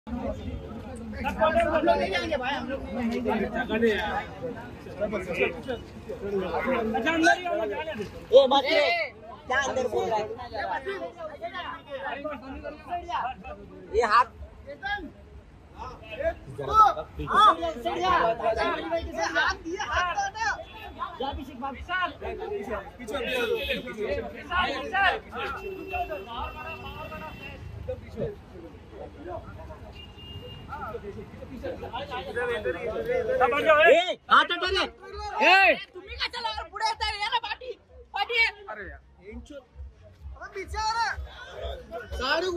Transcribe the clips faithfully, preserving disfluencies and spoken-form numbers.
हम लोग ले जाएंगे भाई, हम लोग ये मत क्या अंदर बोल रहा है ये हाथ तुम्ही का चला पुढे येता याला पाठी पाठी अरे यार पीछे आ रहा शाहरुख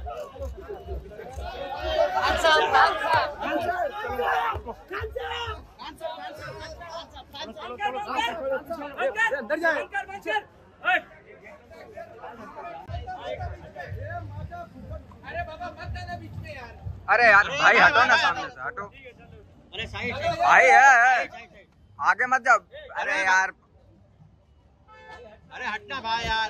अंदर जाए अरे बाबा मत जाना बीच में यार। अरे यार भाई हटो ना सामने से हटो। अरे साइड भाई है आगे मत जाओ। अरे यार अरे हटना भाई यार।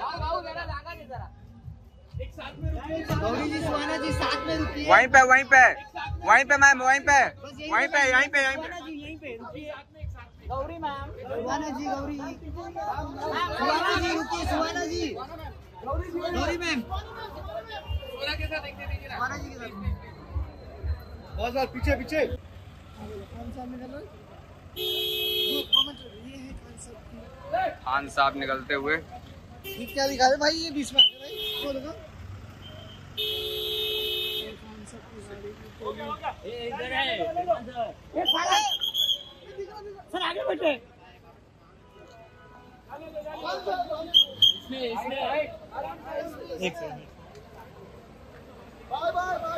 गौरी जी सुहाना जी साथ में रुकिए। वहीं पे वहीं पे वहीं पे मैम वहीं पे वहीं पे यहीं पे यहीं पे यहीं पे रुकिए। गौरी मैम सुहाना जी गौरी सुहाना जी रुकिए सुहाना जी गौरी मैम सुहाना के साथ देखते दीजिए सुहाना जी के साथ बहुत बार पीछे पीछे खान साहब निकलते हुए ये क्या दिखा रहे भाई ये बीच में भाई वो देखो इधर है सर आगे बैठे इसमें इसमें एक सेकंड बाय बाय बाय